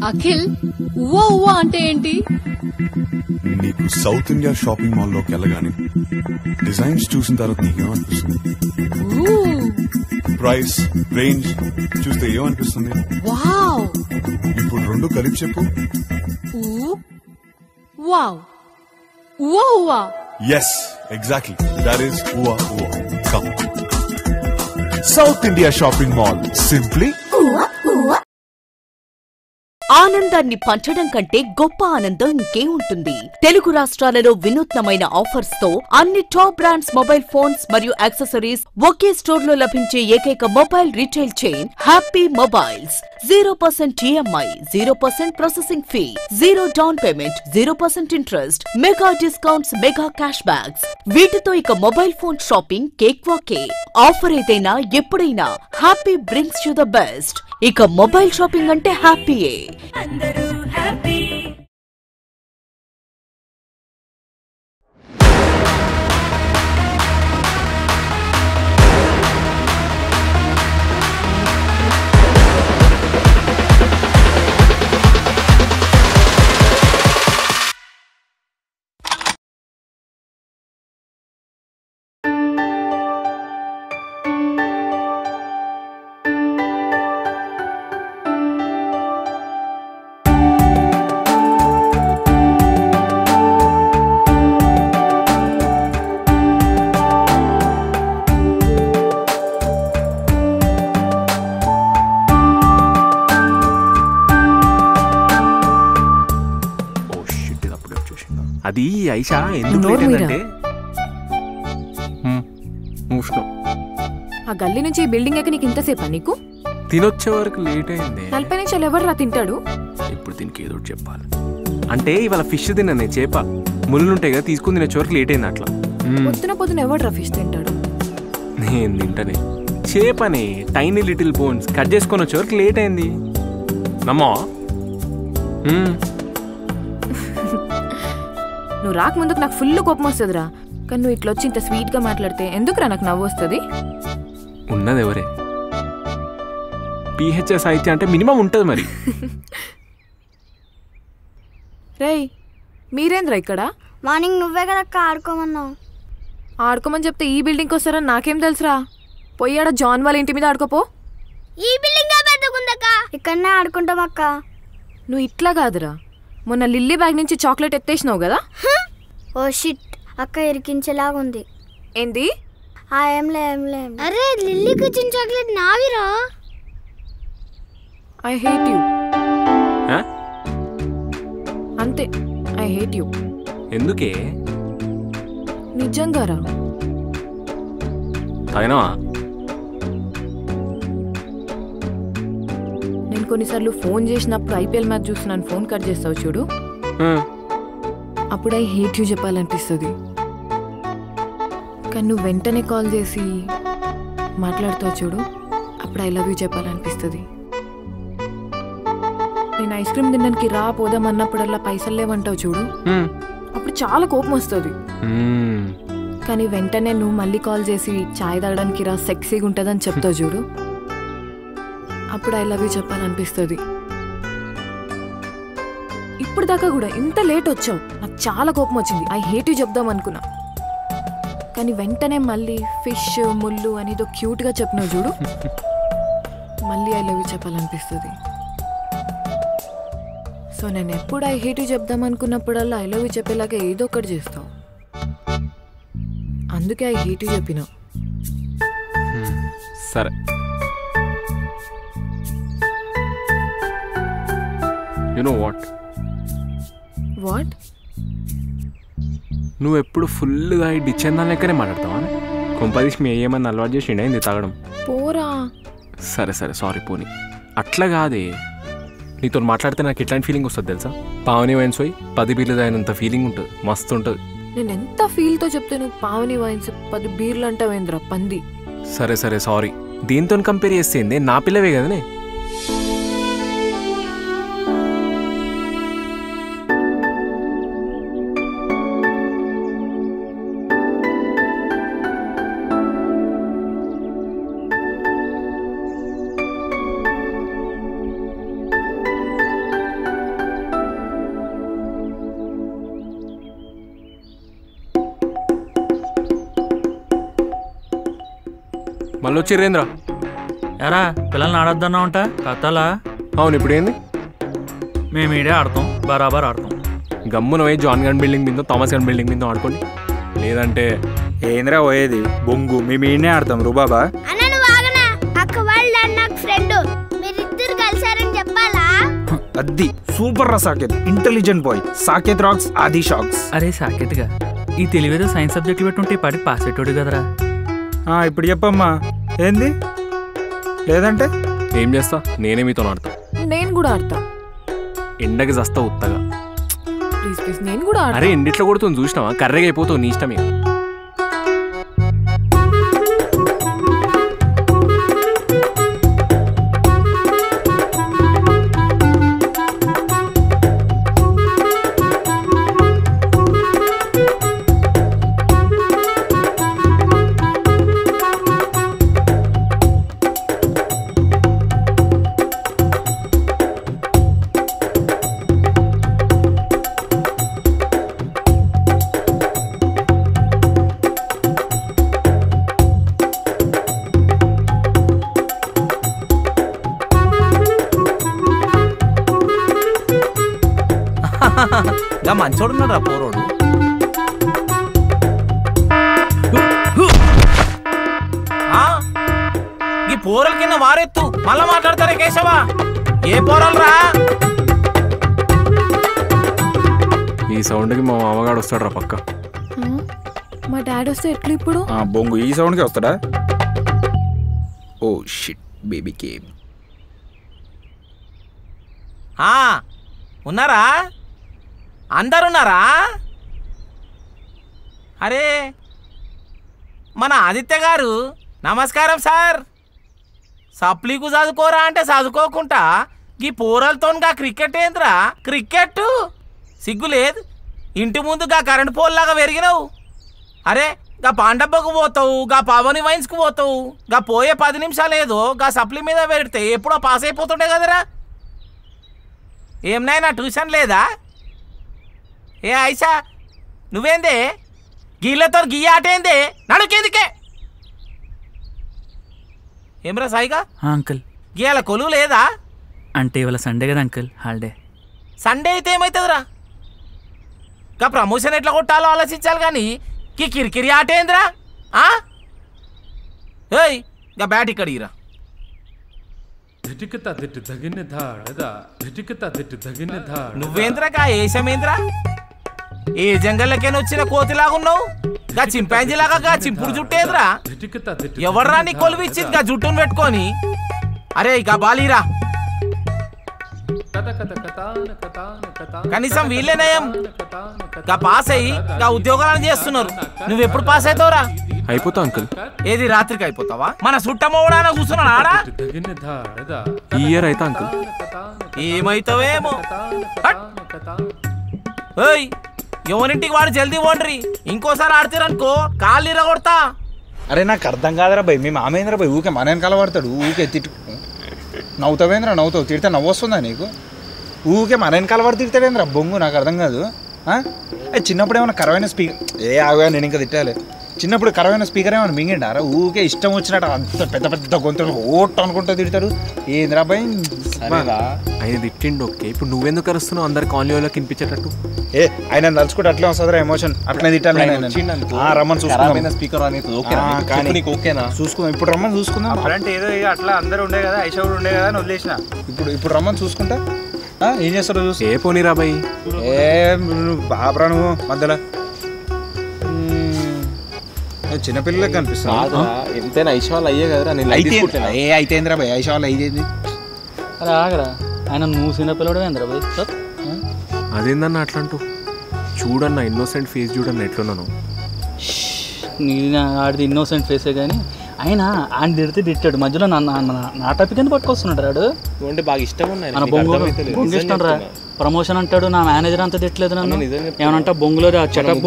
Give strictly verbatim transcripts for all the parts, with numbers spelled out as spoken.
అఖిల్ ఉవ్వా ఉవ్వా అంటే ఏంటి? నీకు సౌత్ ఇండియా షాపింగ్ మాల్ లోకి వెళ్ళగానే డిజైన్స్ చూసిన తర్వాత నీకేమనిపిస్తుంది? ప్రైస్ రేంజ్ చూస్తే ఏమనిపిస్తుంది? వావ్. ఇప్పుడు రెండు కలిపి చెప్పు. వావ్ ఉవ్వా ఉవ్వా. ఎస్ ఎగ్జాక్ట్లీ దట్ ఈస్ ఉవ్వా ఉవ్వా. Come South India shopping mall, simply ఆనందాన్ని పంచడం కంటే గొప్ప ఆనందం ఇంకేముంటుంది? తెలుగు రాష్ట్రాలలో వినూత్నమైన ఆఫర్స్ తో అన్ని టాప్ బ్రాండ్స్ మొబైల్ ఫోన్స్ మరియు యాక్సెసరీస్ ఒకే స్టోర్ లో లభించే ఏకైక mobile retail chain happy mobiles. Zero percent EMI, zero percent processing fee, zero down payment, zero percent interest, mega discounts, mega cashbacks. వీటితో ఇక mobile phone shopping cakewalk. Offer ఏదైనా ఎప్పుడైనా happy brings you the best. ఇక mobile shopping అంటే హ్యాపీయే. అందరూ happy. అది ఐషా ఎందుకు ఆ గల్లీ నుంచి ఈ బిల్డింగ్ ఎక్క నీకు ఇంతసేపా? నీకు తినొచ్చే వరకు లేట్ అయింది. నలభై నిమిషాలు ఎవరు రా తింటాడు? ఇప్పుడు దీనికి ఏదో చెప్పాలి అంటే ఇవాళ ఫిష్ తిన్నా చేప ముళ్ళుంటాయి కదా తీసుకుని తినొచ్చే వరకు లేట్ అయింది. అట్లా పొద్దున పొద్దున ఎవడు రా ఫిష్ తింటాడు? నేను తింటానే చేపని టైనీ లిటిల్ బోన్స్ కట్ చేసుకొని వచ్చే వరకు లేట్ అయింది. నమ్మా నువ్వు రాక ముందుకు నాకు ఫుల్ కోపం వస్తుందిరా. కానీ నువ్వు ఇట్లా వచ్చి ఇంత స్వీట్ గా మాట్లాడితే ఎందుకురా నాకు నవ్వు వస్తుంది? ఉన్నది ఎవరే పిహెచ్ఎస్ అయితే అంటే మినిమం ఉంటుంది మరి. రేయ్ మీరేంద్రా ఇక్కడ? మార్నింగ్ నువ్వే కదా ఆడుకోమన్నావు. ఆడుకోమని చెప్తే ఈ బిల్డింగ్కి వస్తారని నాకేం తెలుసురా? పోయాడ జాన్ వాళ్ళ ఇంటి మీద ఆడుకోపో. ఈ బిల్డింగ్ ఇక్కడనే ఆడుకుంటాం అక్క. నువ్వు ఇట్లా కాదురా, మొన్న లిల్లీ బ్యాగ్ నుంచి చాక్లెట్ ఎత్తేసినావు కదా. ఓ షిట్, అక్క ఇరికించేలాగుంది. ఏంది? ఆ ఏంలే ఏంలే. అరే లిల్లీకి ఇచ్చిన చాక్లెట్ నావిరా. I hate you. అంతే, ఐ హేట్ యు. ఎందుకే? నిజంగా రా. తాగినావా? నేను కొన్నిసార్లు ఫోన్ చేసినప్పుడు ఐపీఎల్ మ్యాచ్ చూస్తున్నాను, ఫోన్ కట్ చేస్తావు చూడు, అప్పుడు ఐ హేట్ యూ చెప్పాలనిపిస్తుంది. కానీ నువ్వు వెంటనే కాల్ చేసి మాట్లాడుతావు చూడు, అప్పుడు ఐ లవ్ యూ చెప్పాలనిపిస్తుంది. నేను ఐస్ క్రీమ్ తినడానికి రా పోదాం అన్నప్పుడల్లా పైసలు లేవంటావు చూడు, అప్పుడు చాలా కోపం వస్తుంది. కానీ వెంటనే నువ్వు మళ్ళీ కాల్ చేసి చాయ్ తాగడానికి రా సెక్సీగా ఉంటుందని చెప్తావు చూడు, అప్పుడు ఐ లవ్ యూ చెప్పాలనిపిస్తుంది. ఇప్పుడు దాకా కూడా ఇంత లేట్ వచ్చావు, నాకు చాలా కోపం వచ్చింది. ఐ హేట్ యూ చెప్దాం అనుకున్నా, కానీ వెంటనే మళ్ళీ ఫిష్ ముళ్ళు అనేదో క్యూట్గా చెప్పినావు చూడు, మళ్ళీ ఐ లవ్ యూ చెప్పాలనిపిస్తుంది. సో నేను ఎప్పుడు ఐ హేట్ యూ చెప్దాం అనుకున్నప్పుడల్లా ఐ లవ్ యూ చెప్పేలాగా ఏదో ఒకటి చేస్తావు, అందుకే ఐ హేట్ యూ చెప్పినా. సరే, యు నో వాట్ వాట్ నువ్వు ఎప్పుడు ఫుల్గా ఈ డిచెందా లెక్కనే మాట్లాడతావా? కొంపదీసి మీ ఏమన్నా అలవాటు చేసి ఇది తాగడం పోరా. సరే సరే సారీ పోనీ, అట్లా కాదే. నీతో మాట్లాడితే నాకు ఎట్లాంటి ఫీలింగ్ వస్తుంది తెలుసా? పావని వైన్స్ పోయి పది బీర్లు తాగినంత ఫీలింగ్ ఉంటుంది, మస్తు ఉంటుంది. నేను ఎంత ఫీల్తో చెప్తే నువ్వు పావని వైన్స్ పది బీర్లు అంటావేంద్రా పంది. సరే సరే సారీ, దీంతో కంపేర్ చేస్తే నా పిల్లవే కదనే. మళ్ళీ వచ్చిర్రేంద్రా? ఎరా పిల్లల్ని ఆడొద్దన్నా ఉంటా కథలా? అవును, ఇప్పుడు ఏంది? మేము ఈడే ఆడతాం, బరాబర్ ఆడతాం. గమ్మున పోయి జాన్ గన్ బిల్డింగ్ మీద థామస్ గన్ బిల్డింగ్ మీద ఆడుకోండి. లేదంటే ఏంద్రా పోయేది బొంగు, మేము ఈడనే ఆడతాం రుబాబా. అన్న నువ్వు ఆగనా, అక్క వాళ్ళ నాకు ఫ్రెండ్, మీరిద్దరు కలిసారని చెప్పాలా? అద్ది సూపర్ రా Saketh, intelligent boy. Saketh rocks, Aadi shocks. అరే సాకేత్గా ఈ తెలివేదో సైన్స్ సబ్జెక్టులు పెట్టుంటే పాటికి పాస్ పెట్టోడు కదరా. ఇప్పుడు చెప్పమ్మా ఏంది? లేదంటే ఏం చేస్తా, నేనే మీతో ఆడతా. నేను కూడా ఆడతా. ఎండకి చస్తా ఉత్తగా. ప్లీజ్ ప్లీజ్ నేను కూడా ఆడతా. అరే ఎండిట్లో కొడుతుంది చూసినావా, కర్రెగా అయిపోతావు, నీ ఇష్టమే. మంచోడున్నాడు రా పోరోడు. ఈ పోరల కింద వారెత్తు మళ్ళా మాట్లాడతారే కేశవా. ఏ పోరలు రా? ఈ సౌండ్కి మా మామగాడు వస్తాడు రా పక్క. మా డాడీ వస్తే ఎట్లా ఇప్పుడు? బొంగు ఈ సౌండ్కి వస్తాడా? Oh shit baby came. ఉన్నారా? అందరున్నారా? అరే మన ఆదిత్య గారు నమస్కారం సార్. సప్లీకు చదువుకోరా అంటే చదువుకోకుండా ఈ పోరలతోగా క్రికెట్ ఏంద్రా? క్రికెట్ సిగ్గు లేదు. ఇంటి ముందు గా కరెంట్ పోల్లాగా పెరిగినావు. అరే గా పాండబ్బకు పోతావు, గా పవని వైన్స్కి పోతావు, గా పోయే పది నిమిషాలు ఏదో గా సప్లీ మీద పెడితే ఎప్పుడో పాస్ అయిపోతుండే కదరా. ఏమనైనా ట్యూషన్ లేదా? ఏ ఐషా నువ్వేందే గీళ్ళతో గీయ ఆటేందే? నడుకేందుకే ఏమ్రా సాయిగా? అంకుల్ గీయాల కొలువు లేదా? అంటే ఇవాళ సండే కదా అంకుల్, హాలిడే. సండే అయితే ఏమవుతుందిరా? గా ప్రమోషన్ ఎట్లా కొట్టాలో ఆలోచించాలి కానీ కీ కిరికిరి ఆటేంద్రా? ఏయ్ గా బ్యాట్ ఇక్కడ ఇరా. నువ్వేంద్రా గా ఏషమేంద్రా? ఏ జంగల్లకేనా వచ్చిన కోతిలాగున్నావు? గా చింపాంజీలాగా గా చింపుడు జుట్టేదిరా? ఎవర్రా నీ కొలువు ఇచ్చింది గా జుట్టును పెట్టుకొని? అరే గా బాలీరా, కనీసం వీళ్ళేనయం గా పాస్ అయ్యి గా ఉద్యోగాలను చేస్తున్నారు. నువ్వెప్పుడు పాస్ అవుతావురా? అయిపోతా అంకుల్. ఏది రాత్రికి అయిపోతావా? మన సుట్టమోవడాన కూర్చున్నాడు ఆడా. ఈ ఇయర్ అయితే అంకుల్. ఏమైతావేమో. ఏయ్ ఎవరింటికి వాడు జల్దీ ఓండ్రి, ఇంకోసారి ఆడితేరనుకో కాళ్ళు ఇరగొడతా. అరే నాకు అర్థం కాదురా భయ్, మీ మామేంద్ర భయ్ ఊకే మన వెనకాల పడతాడు. ఊకే తిట్టు నవ్వుతావేంద్రా? నవ్వుతావు, తిడితే నవ్వు వస్తుందా నీకు? ఊకే మన వెనకాల పడి తిడతాడేంద్రా బొంగు, నాకు అర్థం కాదు. చిన్నప్పుడు ఏమైనా కరవైన స్పీకర్ ఏ ఆగా నేను ఇంకా తిట్టాలి. చిన్నప్పుడు కరవైన స్పీకర్ ఏమైనా మింగిండారా? ఊకే ఇష్టం వచ్చినట్టు అంత పెద్ద పెద్ద గొంతులు ఓట్ అనుకుంటా తిడతారు. ఏంద్రా భయ్? ఆయన తిట్టిండు ఓకే, ఇప్పుడు నువ్వెందుకు అరుస్తున్నావు అందరు కాలనీ వాళ్ళకి వినిపించేటట్టు? ఏ ఆయన నలుచుకుంటే అట్లే వస్తుందిరా ఎమోషన్, అట్లనే తిట్టాలి. రమ్మని చూసుకుందాం, చూసుకుందాం ఇప్పుడు రమ్మని చూసుకుందాం. అంటే ఏదో అట్లా అందరూ ఉండే కదా, ఐషా కూడా ఉండే కదా అని వదిలేసిన. ఇప్పుడు ఇప్పుడు రమ్మని చూసుకుంటా. ఏం చేస్తారో చూసి. ఏ పోనీరా బాయ్, ఏ బాబరా నువ్వు మధ్యలో చిన్నపిల్లలకి కనిపిస్తుంది. ఎంతైనా ఐషా వాళ్ళు అయ్యే కదరా. ఏ అయితే ఏంద్రా భయ్, ఐషా వాళ్ళు అయ్యేది. అరే ఆగరా, ఆయన నువ్వు చిన్నపిల్లడు ఏంద్రా భయ్? అదేందన్న అట్లా అంటూ? చూడన్న ఇన్నోసెంట్ ఫేస్ చూడన్న ఎట్లున్నాను. నేను ఆడిది ఇన్నోసెంట్ ఫేసే కానీ ఆయన ఆయన తిడితే తిట్టాడు మధ్యలో నా టాపిక్ ఎందుకు పట్టుకొస్తున్నాడు రాడు. అంటే బాగా ఇష్టం ఉన్నాయి బొంగు ఇష్టం రా. ప్రమోషన్ అంటాడు, నా మేనేజర్ అంతా తిట్టలేదు నన్ను. ఏమనంటే బొంగులో చెటప్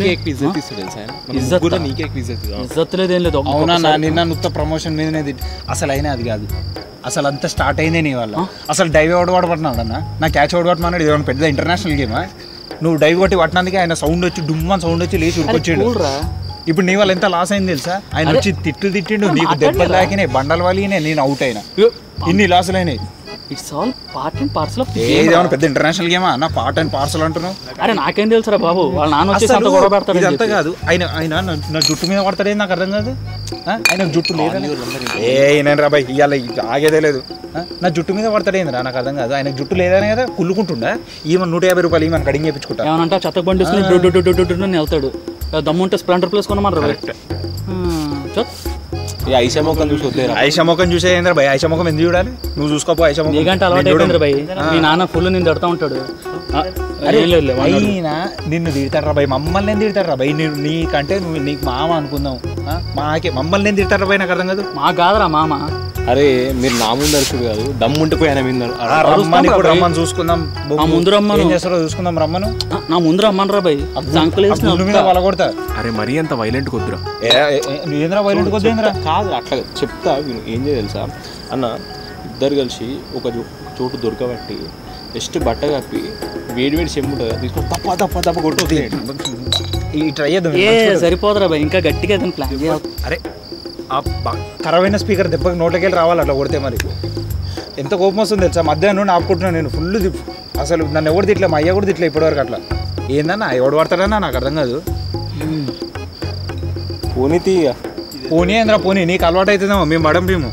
ఇజ్జత్ లేదు, ఏం లేదు. అవునా నిన్న నుత్త ప్రమోషన్ మీదనే తిట్టి అసలు అయినా అది కాదు. అసలు అంతా స్టార్ట్ అయిందే నీ వల్ల. అసలు డైవ్ ఓడి పడుతున్నాడు అన్న, నా క్యాచ్ ఓడి పడుతున్నాడు. ఇది పెద్ద ఇంటర్నేషనల్ గేమా? నువ్వు డైవ్ కొట్టి పట్టినందుకే ఆయన సౌండ్ వచ్చి డుమ్మని సౌండ్ వచ్చి లేచి ఉరికొచ్చాడు. ఇప్పుడు నీ వల్ల ఎంత లాస్ అయింది తెలుసా? ఆయన వచ్చి తిట్టు తిట్టిండు, నీకు దెబ్బలు తాకినాయి, బండలు వాలినాయి, నేను అవుట్ అయినా, ఇన్ని లాసులు అయినాయి. It's all part and parcel of ఏదేమన్నా పెద్ద ఇంటర్నేషనల్ గేమా అన్న? పార్ట్ అండ్ పార్సల్ అంటున్నావు? అరే నాకేం తెలుసురా బాబు, వాళ్ళ నాన్న వచ్చేసి అంత గొడవ పెడతాడు. ఇదంతా కాదు, ఆయన ఆయన నా జుట్టు మీద పడతాడేది నాకు అర్థం కాదు. ఆయన జుట్టు లేదని ఏ నేను రా బాయ్ ఇవాళ ఆగేదే లేదు. నా జుట్టు మీద పడతాడేందిరా నాకు అర్థం కాదు. ఆయన జుట్టు లేదనే కదా కుళ్ళుకుంటుండా. ఈమె నూట యాభై రూపాయలు ఈమె కడింగ్ చేయించుకుంటా. ఏమనంటే చెత్త బండి వేసుకుని వెళ్తాడు. దమ్ముంటే స్ప్లెండర్ ప్లేస్ కొనమాట. ఐషామోకం చూసి వద్లేరా? ఐషామోకం చూసే ఏంద్రా భయ్? ఐషామోకం ఎందుకు చూడాలి? నువ్వు చూసుకోపో ఐషామోకం. నీకంటే అలవాటు అయిపోయింది భయ్. మీ నాన్న ఫుల్ నేను తిడతా ఉంటాడు. అయినా నిన్ను తిడతారా భయ్? మమ్మల్ని నేను తిడతారా భయ్? నీకంటే నువ్వు నీకు మామ అనుకుందాం, మాకే మమ్మల్ని నేను తిడతారా భయ్? నాకు అర్థం కాదు. మా కాదురా మామ. అరే మీరు నా ముందు అరుచుడు కాదు, దమ్ముంటే పోయి ఆయన మీద రమ్మని కూడా రమ్మని చూసుకుందాం. ముందు రమ్మను, ఏం చేస్తారో చూసుకుందాం. రమ్మను నా ముందు రమ్మనరా భయ్. మీద వలగొడతా. అరే మరీ అంత వైలెంట్ కొద్దురా. ఏంద్రా వైలెంట్ కొద్దిరా? కాదు అట్లా చెప్తా విను. ఏం చేయ తెలుసా అన్న, ఇద్దరు కలిసి ఒక చోటు దొరకబట్టి జస్ట్ బట్ట కప్పి వేడి వేడి చెమ్ముంటుంది కదా తీసుకొని తప్ప తప్ప తప్ప కొట్టు ట్రై చేద్దాం. సరిపోదురా భయ్, ఇంకా గట్టిగా ఏదైనా ప్లాన్ చేయాలి. అరే ఆ ఖరాబైన స్పీకర్ దెబ్బకి నోట్లోకి వెళ్ళి రావాలి అట్లా కొడితే. మరి ఎంత కోపం వస్తుంది తెలుసా? మధ్యాహ్నం ఆపుకుంటున్నాను నేను ఫుల్. అసలు నన్ను ఎవరు తిట్లే, మా అయ్య కూడా తిట్లే ఇప్పటివరకు. అట్లా ఏందన్నా ఎవడు పడతాడన్నా నాకు అర్థం కాదు. పోనీ తీయ పోనీ ఏంద్రా పోనీ, నీకు అలవాటు అవుతుందేమో. మేము మడం మేము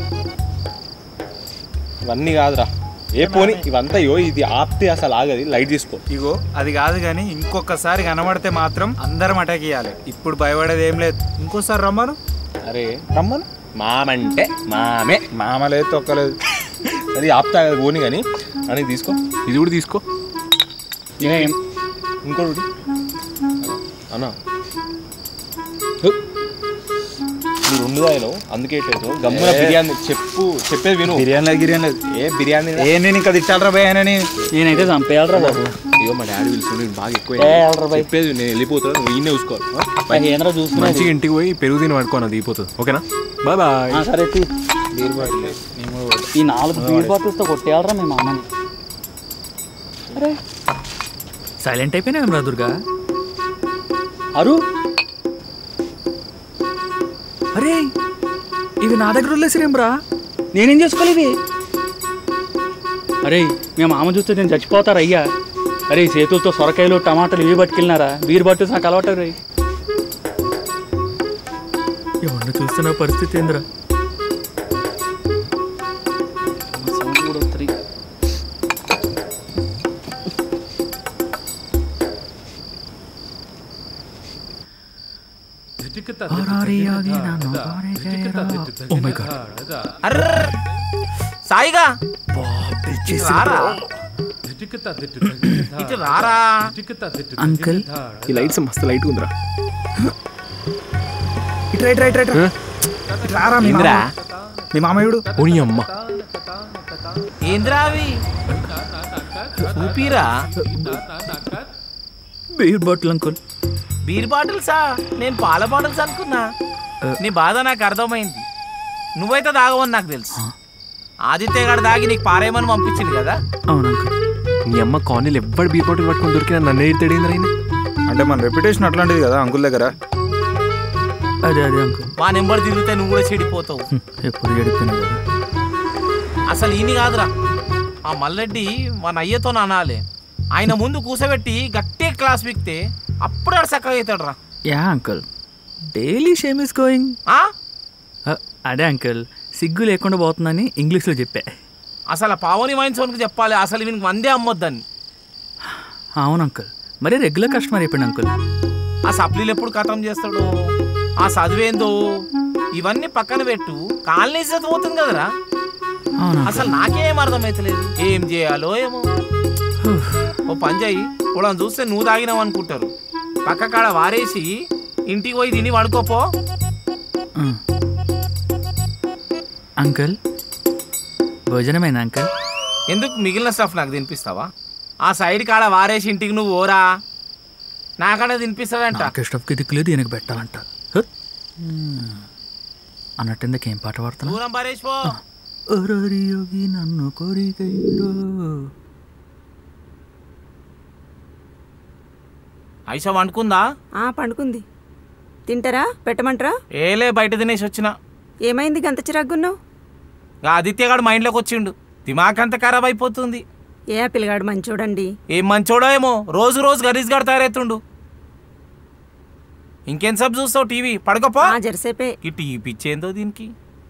ఇవన్నీ కాదురా. ఏ పోనీ ఇవంతా యో ఇది ఆపితే అసలు ఆగది. లైట్ తీసుకో. ఇగో అది కాదు కానీ ఇంకొకసారి కనబడితే మాత్రం అందరం అటాక్ ఇవ్వాలి. ఇప్పుడు భయపడేది ఏం లేదు. ఇంకోసారి రమ్మను. అరే రమ్మను. మామంటే మామే. మామ లేదు తొక్కలేదు. అది ఆపుతా పోనీ కానీ అని తీసుకో. ఇది కూడా తీసుకో. ఇంకోటి అన్నా నువ్వు రెండు దాయను అందుకే గమ్మున బిర్యానీ చెప్పు. చెప్పేది విను. బిర్యానీ లేదు గిర్యానీ లేదు. ఏ బిర్యానీ ఏ నేను ఇంకా తిట్టాలరా భయ్ అని? నేనైతే చంపేయాలరా బాబు. అయ్యో మా డాడీ పిలుస్తుంది బాగా ఎక్కువ. చెప్పేది నేను వెళ్ళిపోతాను, నువ్వు ఈయనే చూసుకోవాలి. ఏంద్రా చూసుకుని మంచిగా ఇంటికి పోయి పెరుగు తిని పడుకోను, అది అయిపోతుంది. ఓకేనా? Bye bye. సరే ఈ నాలుగు బీర్ బాటిల్స్తో కొట్టేయాలరా మీ మామని. అరే సైలెంట్ అయిపోయినా రా దుర్గా. అరు అరే ఇవి నా దగ్గర వదిలేసిరేం రా. నేనేం చేసుకోలేదు. అరే మేము మామ చూస్తే నేను చచ్చిపోతారు అయ్యా. అరే చేతులతో సొరకాయలు టమాటాలు ఇవి పట్టుకెళ్ళినారా? బీర్ బాటిల్స్ నాకు అలవాటు రే. ఎవరిని చూస్తున్న పరిస్థితి ఏందిరా? సాయిగా రారా రారా అంకుల్ ఈ లైట్స్ మస్తు లైట్ ఉందిరా. మీ మామయ్యుడు ఓని అమ్మ ఏంద్రా అవి చూపిరా? Beer bottle uncle. బీర్ బాటిల్సా? నేను పాల బాటిల్స్ అనుకున్నా. నీ బాధ నాకు అర్థమైంది. నువ్వైతే తాగవని నాకు తెలుసు. ఆదిత్య గారు దాగి నీకు పారేయమని పంపించింది కదా. అవును అంకుల్. నీ అమ్మ కాలనీలు ఎవ్వడు బీర్ బాటిల్ పట్టుకొని దొరికినా నన్ను ఎడతాడేంద్ర అయినా. అంటే మన రెప్యుటేషన్ అట్లాంటిది కదా అంకుల్ దగ్గర. అదే అదే అంకుల్. మా నెంబర్ తిరిగితే నువ్వు కూడా చెడిపోతావు. ఎప్పుడు చెడిపోయినా కదా. అసలు ఈయన కాదురా ఆ మల్లెడ్డి మన అయ్యతో అనాలి. ఆయన ముందు కూసబెట్టి గట్టిగా క్లాస్ బిక్తే అప్పుడు ఆడు చక్కగా అవుతాడు రా. Yeah uncle, daily shame is going. అదే అంకుల్, సిగ్గు లేకుండా పోతుందని ఇంగ్లీష్లో చెప్పా. అసలు పావని వైన్సోన్కి చెప్పాలి అసలు వీనికి వందే అమ్మొద్దని. అవును అంకుల్, మరి రెగ్యులర్ కస్టమర్ అయిపోయింది అంకుల్. ఆ సప్లీలు ఎప్పుడు ఖతం చేస్తాడు, ఆ చదివేందో ఇవన్నీ పక్కన పెట్టు. కాలనీ ఇజ్జత్ పోతుంది కదరా. అసలు నాకేం అర్థమైతలేదు, ఏం చేయాలో ఏమో. ఓ పని చేయి, కూడా చూస్తే నువ్వు తాగినావు అనుకుంటారు. పక్క కాడ వారేసి ఇంటికి పోయి తిని పడుకోపో. Uncle భోజనమైనా uncle? ఎందుకు మిగిలిన స్టఫ్ నాకు తినిపిస్తావా? ఆ సైడ్ కాడ వారేసి ఇంటికి నువ్వు ఓరా, నాకన్నా తినిపిస్తాడంట. స్టఫ్కి దిక్కులేదు, ఈయనకు పెట్టాలంట అన్నట్టు. ఇందుకేం పాట పాడుతున్నా? దూరం పారేసిపో. నన్ను కోరికైరో. ఐషా వండుకుందా? పండుకుంది. తింటారా పెట్టమంటారా? ఏలే బయట తినేసి వచ్చిన. ఏమైంది గంత చిరాగ్గున్నావు? ఆదిత్యగాడు మైండ్లోకి వచ్చిండు, దిమాకంతా ఖరాబ్ అయిపోతుంది. ఏ పిల్లగాడు మంచోడండి. ఏం మంచోడో ఏమో, రోజు రోజు గరీజ్ గారు తయారైతుండు. ఇంకేం సబ్ చూస్తావు టీవీ, పడుకోపో. జరసేపే ఈ టీవీ పిచ్చేందో దీనికి.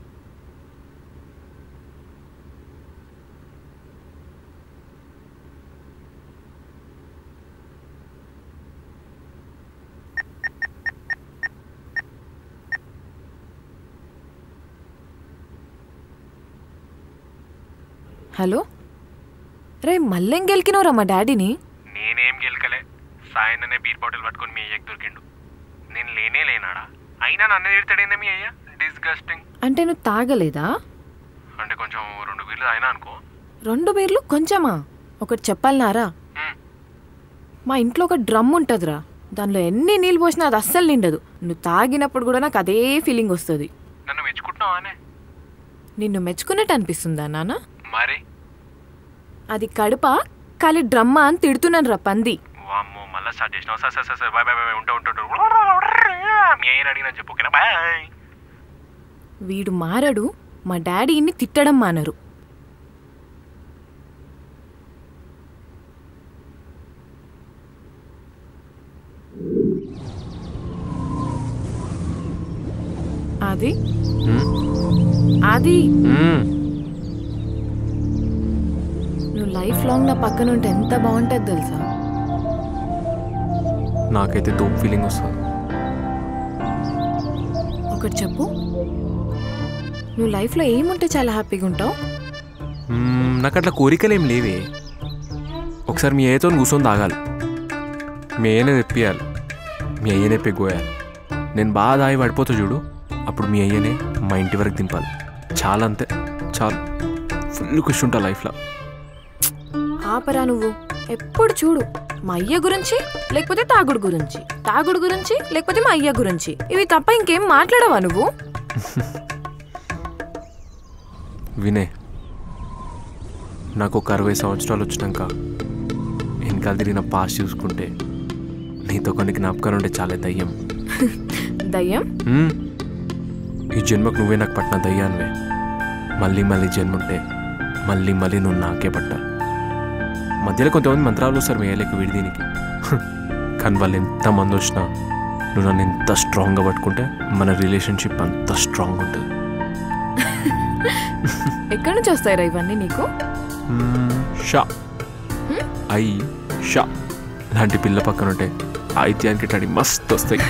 హలో రే, మళ్ళేం గెలికినవరా మా డాడీని? నేనేం గెలకలే, సాయన్ అనే బీర్ బాటిల్ పట్టుకొని మీ అయ్యకి దొరికిండు. నేను లేనే లేనాడా, అయినా నన్ను తిడతాడేందే మీ అయ్య. డిస్గస్టింగ్. అంటే నువ్వు తాగలేదా? అంటే కొంచెం రెండు బీర్లు అయినా అనుకో. రెండు బీర్లు కొంచెమా? ఒకటి చెప్పాలనారా, మా ఇంట్లో ఒక డ్రమ్ ఉంటుందిరా, దానిలో ఎన్ని నీళ్ళు పోసినా అది అస్సలు నిండదు. నువ్వు తాగినప్పుడు కూడా నాకు అదే ఫీలింగ్ వస్తుంది. నన్ను మెచ్చుకుంటున్నావానే? నిన్ను మెచ్చుకున్నట్టు అనిపిస్తుందా నాన్న? మరి అది కడుప ఖాళీ డ్రమ్మా అని తిడుతున్నాను రా పంది. వామ్మో, మళ్ళీ స్టార్ట్ చేసినావు. Sir sir sir bye bye bye, ఉంటా ఉంటా. మీ అయ్యని అడిగినా చెప్పు, ఓకేనా? బాయ్. వీడు మారడు, మా డాడీని తిట్టడం మానరు. అది అది నువ్వు లైఫ్ లాంగ్ నా పక్కన ఉంటే ఎంత బాగుంటుంది తెలుసా? నాకైతే తోపు ఫీలింగ్ వస్తుంది. ఒకటి చెప్పు, నువ్వు లైఫ్లో ఏముంటే చాలా హ్యాపీగా ఉంటావు? నాకు అట్లా కోరికలు ఏం లేవే. ఒకసారి మీ అయ్యతో కూర్చొని తాగాలి, మీ అయ్యనే తెప్పియాలి, మీ అయ్యనే పెగ్గోయాలి. నేను బాగా దాగి పడిపోతా చూడు, అప్పుడు మీ అయ్యనే మా ఇంటి వరకు దింపాలి. చాలా, అంతే చాలు. ఫుల్ ఖుషి ఉంటా లైఫ్లో. ఆపరా నువ్వు, ఎప్పుడు చూడు మా అయ్య గురించి లేకపోతే తాగుడు గురించి, తాగుడు గురించి లేకపోతే మా అయ్య గురించి, ఇవి తప్ప ఇంకేం మాట్లాడవా నువ్వు? వినే, నాకు ఒక అరవై సంవత్సరాలు వచ్చినాక వెనకాల తిరిగిన పాస్ చూసుకుంటే నీతో కొన్ని జ్ఞాపకాలు ఉంటే చాలా దయ్యం. దయ్యం? ఈ జన్మకు నువ్వే నాకు పట్టిన దయ్యాన్వే. మళ్ళీ మళ్ళీ జన్మ ఉంటే మళ్ళీ మళ్ళీ నువ్వు నాకే పట్టాలి. మధ్యలో కొంతమంది మంత్రాలు వస్తారు మేయలేక వీడి దీనికి, కానీ వాళ్ళు ఎంతమంది వచ్చినా నువ్వు నన్ను ఎంత స్ట్రాంగ్గా పట్టుకుంటే మన రిలేషన్షిప్ అంత స్ట్రాంగ్ ఉంటుంది. ఎక్కడి నుంచి వస్తాయిరా ఇవన్నీ నీకు? షా ఐ షా లాంటి పిల్ల పక్కన ఉంటే ఆయిత్యానికి ఇట్లాంటి మస్తు వస్తాయి.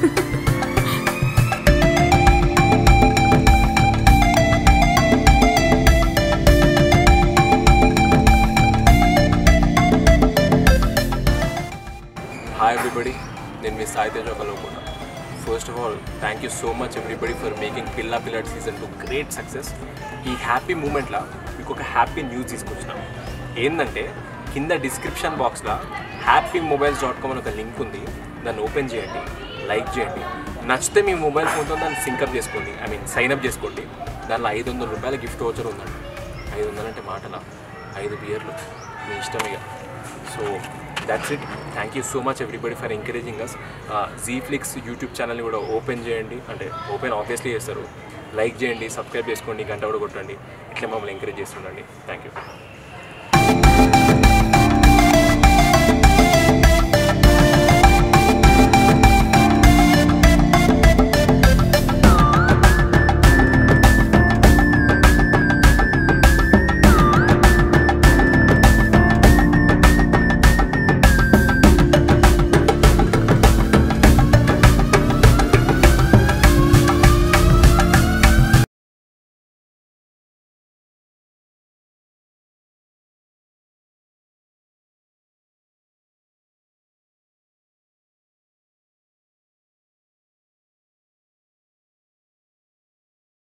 హాయ్ ఎవ్రీబడి, నేను మీ సాయి తేజ కలవకుండా. First of all thank you so much everybody for making Pilla Pilladu season two great success. ఈ హ్యాపీ మూమెంట్లో మీకు ఒక హ్యాపీ న్యూస్ తీసుకొచ్చినాం. ఏంటంటే కింద డిస్క్రిప్షన్ బాక్స్లో హ్యాపీ మొబైల్స్ డాట్ కామ్ అని ఒక లింక్ ఉంది, దాన్ని ఓపెన్ చేయండి, లైక్ చేయండి. నచ్చితే మీ మొబైల్ ఫోన్తో దాన్ని సింకప్ చేసుకోండి, ఐ మీన్ సైన్అప్ చేసుకోండి. దానిలో ఐదు వందల రూపాయల గిఫ్ట్ వోచర్ ఉందండి. ఐదు వందలు అంటే మాటలా, ఐదు బియర్లు మీ ఇష్టం ఇక. So that's it. Thank you so much everybody for encouraging us. uh, Zflix YouTube ఛానల్ని కూడా ఓపెన్ చేయండి, అంటే ఓపెన్ ఆబ్వియస్లీ చేస్తారు. లైక్ చేయండి, సబ్స్క్రైబ్ చేసుకోండి, గంట కూడా కొట్టండి. ఇట్లా మమ్మల్ని ఎంకరేజ్ చేస్తుండండి. Thank you.